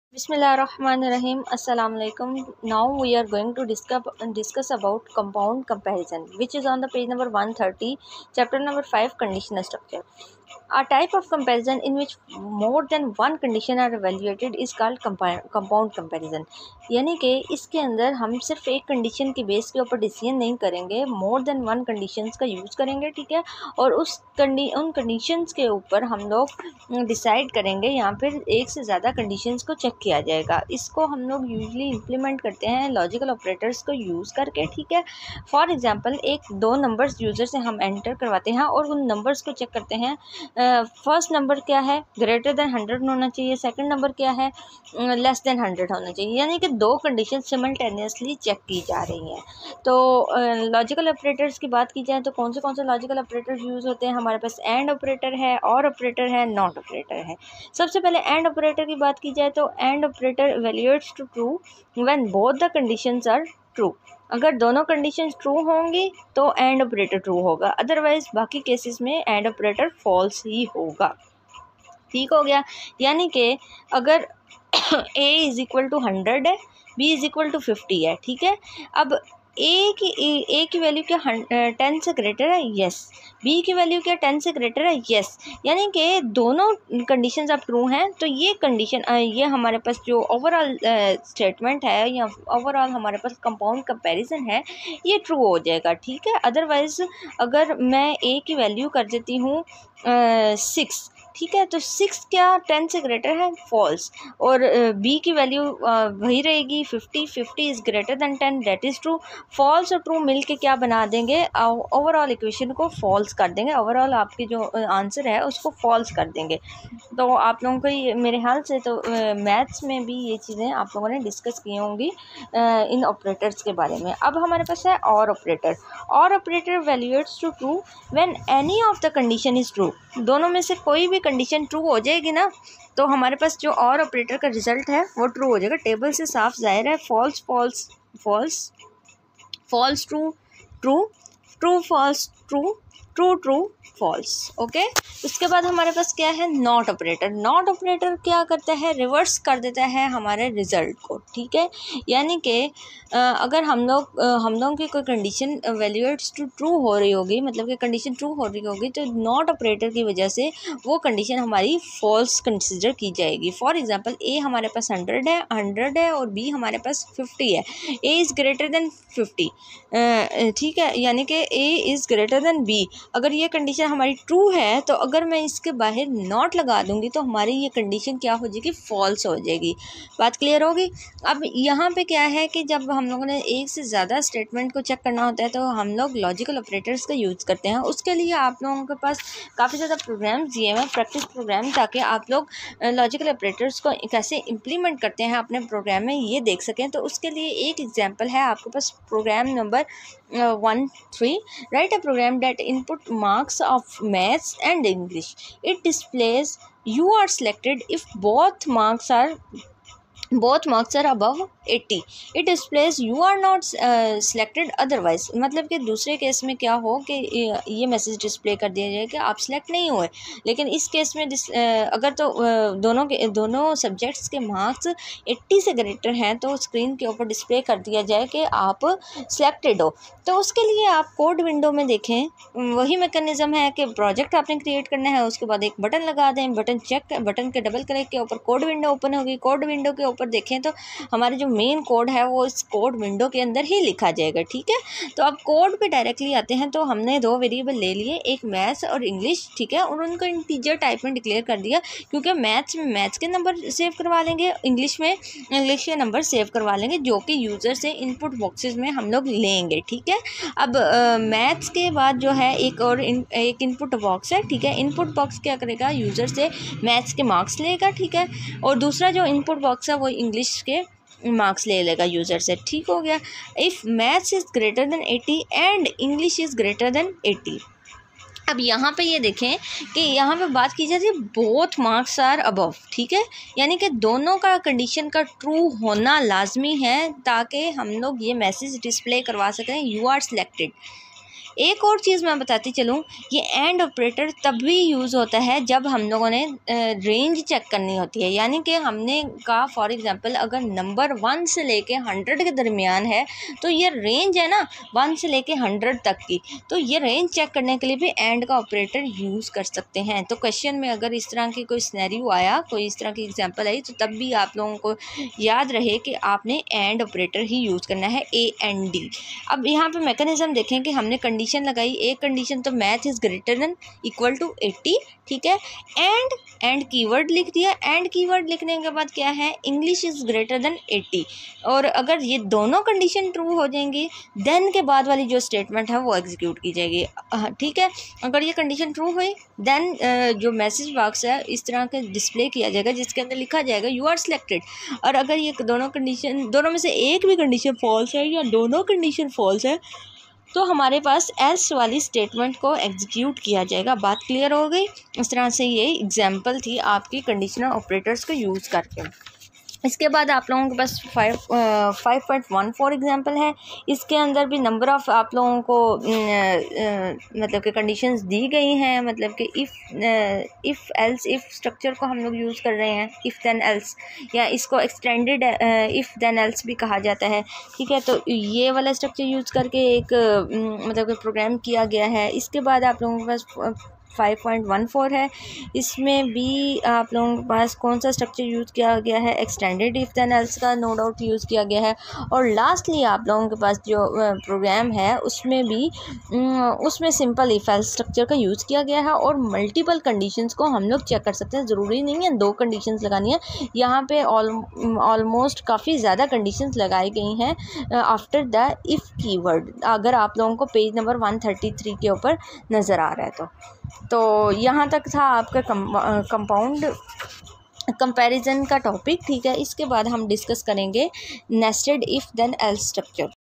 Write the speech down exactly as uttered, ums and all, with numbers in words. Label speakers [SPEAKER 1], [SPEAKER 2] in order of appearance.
[SPEAKER 1] Bismillahirrahmanirrahim. Assalamu alaikum. Now we are going to discuss discuss about compound comparison, which is on the page number one thirty, chapter number five, conditional structure. A type of comparison in which more than one condition are evaluated is called compound comparison. यानी कि इसके अंदर हम सिर्फ एक condition के base के ऊपर डिसीजन नहीं करेंगे, मोर देन वन कंडीशंस का यूज़ करेंगे, ठीक है। और उस कंडी उन कंडीशंस के ऊपर हम लोग डिसाइड करेंगे, यहाँ पर एक से ज़्यादा कंडीशंस को चेक किया जाएगा। इसको हम लोग यूजली इम्प्लीमेंट करते हैं लॉजिकल ऑपरेटर्स को यूज़ करके, ठीक है। फॉर एग्जांपल एक दो नंबर्स यूज़र से हम एंटर करवाते हैं और उन नंबर्स को चेक करते हैं। फर्स्ट नंबर क्या है, ग्रेटर देन हंड्रेड होना चाहिए। सेकंड नंबर क्या है, लेस देन हंड्रेड होना चाहिए। यानी कि दो कंडीशन सिमल्टेनियसली चेक की जा रही हैं। तो लॉजिकल ऑपरेटर्स की बात की जाए तो कौन से कौन से लॉजिकल ऑपरेटर्स यूज़ होते हैं। हमारे पास एंड ऑपरेटर है, और ऑपरेटर है, नॉट ऑपरेटर है। सबसे पहले एंड ऑपरेटर की बात की जाए तो and operator evaluates to true when both the conditions are true. अगर दोनों कंडीशंस ट्रू होंगी तो एंड ऑपरेटर ट्रू होगा, अदरवाइज बाकी केसेस में एंड ऑपरेटर फॉल्स ही होगा। ठीक हो गया। यानी कि अगर a is equal to hundred है, b is equal to fifty है, ठीक है। अब a की a की वैल्यू क्या टेन से ग्रेटर है, यस। b की वैल्यू क्या टेन से ग्रेटर है, यस। यानी कि दोनों कंडीशंस अब ट्रू हैं, तो ये कंडीशन ये हमारे पास जो ओवरऑल स्टेटमेंट है या ओवरऑल हमारे पास कंपाउंड कंपैरिजन है, ये ट्रू हो जाएगा, ठीक है। अदरवाइज अगर मैं a की वैल्यू कर देती हूँ सिक्स, ठीक है, तो सिक्स क्या टेन से ग्रेटर है, फॉल्स। और बी की वैल्यू वही रहेगी fifty, fifty is greater than ten, that is true. False और ट्रू मिल के क्या बना देंगे, ओवरऑल इक्वेशन को फॉल्स कर देंगे। ओवरऑल आपकी जो आंसर है उसको फॉल्स कर देंगे। तो आप लोगों को ये मेरे ख्याल से तो मैथ्स में भी ये चीज़ें आप लोगों ने डिस्कस की होंगी इन ऑपरेटर्स के बारे में। अब हमारे पास है or operator. Or operator valuates to true when any of the condition is true. दोनों में से कोई भी कंडीशन ट्रू हो जाएगी ना, तो हमारे पास जो और ऑपरेटर का रिजल्ट है वो ट्रू हो जाएगा। टेबल से साफ जाहिर है, false false false false true true true false true true true false. Okay, उसके बाद हमारे पास क्या है, नॉट ऑपरेटर। नॉट ऑपरेटर क्या करता है, रिवर्स कर देता है हमारे रिजल्ट को, ठीक है। यानी कि अगर हम लोग हम लोगों की कोई कंडीशन वैल्यूएट्स टू ट्रू हो रही होगी, मतलब कि कंडीशन ट्रू हो रही होगी, तो नॉट ऑपरेटर की वजह से वो कंडीशन हमारी फॉल्स कंसिडर की जाएगी। फॉर एग्जांपल ए हमारे पास हंड्रेड है हंड्रेड है और बी हमारे पास फिफ्टी है। A is greater than fifty, ठीक है, यानी कि A is greater than B. अगर ये कंडीशन हमारी ट्रू है तो अगर मैं इसके बाहर नॉट लगा दूंगी तो हमारी ये कंडीशन क्या हो जाएगी, फॉल्स हो जाएगी। बात क्लियर होगी। अब यहाँ पे क्या है कि जब हम लोगों ने एक से ज़्यादा स्टेटमेंट को चेक करना होता है तो हम लोग लॉजिकल ऑपरेटर्स का यूज़ करते हैं। उसके लिए आप लोगों के पास काफ़ी ज़्यादा प्रोग्राम्स दिए हुए हैं, प्रैक्टिस प्रोग्राम, ताकि आप लोग लॉजिकल ऑपरेटर्स को कैसे इम्प्लीमेंट करते हैं अपने प्रोग्राम में ये देख सकें। तो उसके लिए एक एग्जाम्पल है आपके पास, program number one three. Write a program that input marks of maths and English. It displays you are selected if both marks are both marks are above eighty. It displays you are not uh, selected otherwise. मतलब कि दूसरे case में क्या हो कि ये message display कर दिया जाए कि आप सिलेक्ट नहीं हुए, लेकिन इस केस में अगर तो दोनों के दोनों सब्जेक्ट्स के मार्क्स एट्टी से ग्रेटर हैं तो स्क्रीन के ऊपर डिस्प्ले कर दिया जाए कि आप सिलेक्टेड हो। तो उसके लिए आप कोड विंडो में देखें, वही मैकेनिज़्म है कि प्रोजेक्ट आपने क्रिएट करना है, उसके बाद एक बटन लगा दें, बटन चेक बटन के डबल क्लिक के ऊपर कोड विंडो ओपन होगी। कोड विंडो के ऊपर देखें तो हमारे जो मेन कोड है वो इस कोड विंडो के अंदर ही लिखा जाएगा, ठीक है। तो अब कोड पे डायरेक्टली आते हैं तो हमने दो वेरिएबल ले लिए, एक मैथ्स और इंग्लिश, ठीक है, और उनको इंटीजर टाइप में डिक्लेयर कर दिया, क्योंकि मैथ्स में मैथ्स के नंबर सेव करवा लेंगे, इंग्लिश में इंग्लिश के नंबर सेव करवा लेंगे, जो कि यूज़र से इनपुट बॉक्सेस में हम लोग लेंगे, ठीक है। अब मैथ्स के बाद जो है एक और इन, एक इनपुट बॉक्स है, ठीक है। इनपुट बॉक्स क्या करेगा, यूज़र से मैथ्स के मार्क्स लेगा, ठीक है, और दूसरा जो इनपुट बॉक्स है वो इंग्लिश के मार्क्स ले लेगा यूज़र से, ठीक हो गया। If maths is greater than eighty and English is greater than eighty. अब यहाँ पे ये देखें कि यहाँ पे बात की जाती है बोथ मार्क्स आर अबव, ठीक है, यानी कि दोनों का कंडीशन का ट्रू होना लाजमी है ताकि हम लोग ये मैसेज डिस्प्ले करवा सकें, यू आर सिलेक्टेड। एक और चीज़ मैं बताती चलूँ, ये एंड ऑपरेटर तब भी यूज़ होता है जब हम लोगों ने रेंज चेक करनी होती है। यानी कि हमने कहा फॉर एग्ज़ाम्पल अगर नंबर वन से लेके हंड्रेड के दरमियान है तो ये रेंज है ना वन से लेके हंड्रेड तक की, तो ये रेंज चेक करने के लिए भी एंड का ऑपरेटर यूज़ कर सकते हैं। तो क्वेश्चन में अगर इस तरह की कोई सिनेरियो आया, कोई इस तरह की एग्जांपल आई, तो तब भी आप लोगों को याद रहे कि आपने एंड ऑपरेटर ही यूज़ करना है, ए एंड डी। अब यहाँ पे मैकेनिज्म देखें कि हमने कंडीशन लगाई, एक कंडीशन तो math is greater than equal to eighty, ठीक है, एंड एंड कीवर्ड लिख दिया। एंड कीवर्ड लिखने के बाद क्या है, English is greater than eighty. और अगर ये दोनों कंडीशन ट्रू हो जाएंगी देन के बाद वाली जो स्टेटमेंट है वो एग्जीक्यूट की जाएगी, ठीक है। अगर ये कंडीशन ट्रू हुई देन जो मैसेज बॉक्स है इस तरह के डिस्प्ले किया जाएगा जिसके अंदर लिखा जाएगा यू आर सिलेक्टेड। और अगर ये दोनों कंडीशन, दोनों में से एक भी कंडीशन फॉल्स है या दोनों कंडीशन फॉल्स है तो हमारे पास एल्स वाली स्टेटमेंट को एग्जीक्यूट किया जाएगा। बात क्लियर हो गई। इस तरह से ये एग्जांपल थी आपकी कंडीशनल ऑपरेटर्स को यूज़ करके। इसके बाद आप लोगों के पास five five point one four example है। इसके अंदर भी नंबर ऑफ़ आप लोगों को न, न, मतलब कि कंडीशंस दी गई हैं। मतलब कि if if else if structure को हम लोग यूज़ कर रहे हैं, इफ़ देन एल्स, या इसको एक्सटेंडेड इफ़ देन एल्स भी कहा जाता है, ठीक है। तो ये वाला स्ट्रक्चर यूज़ करके एक मतलब कि प्रोग्राम किया गया है। इसके बाद आप लोगों के पास फाइव पॉइंट वन फोर है। इसमें भी आप लोगों के पास कौन सा स्ट्रक्चर यूज़ किया गया है, एक्सटेंडेड इफ़ देन एल्स का नो डाउट यूज़ किया गया है। और लास्टली आप लोगों के पास जो प्रोग्राम है उसमें भी उसमें सिंपल इफ एल्स स्ट्रक्चर का यूज़ किया गया है। और मल्टीपल कंडीशंस को हम लोग चेक कर सकते हैं, ज़रूरी नहीं है दो कंडीशंस लगानी है। यहाँ पे ऑलमोस्ट काफ़ी ज़्यादा कंडीशंस लगाई गई हैं आफ्टर द इफ़ कीवर्ड, अगर आप लोगों को page number one thirty three के ऊपर नज़र आ रहा है तो तो यहाँ तक था आपका कंपाउंड कंपैरिजन का टॉपिक, ठीक है। इसके बाद हम डिस्कस करेंगे nested if then else structure.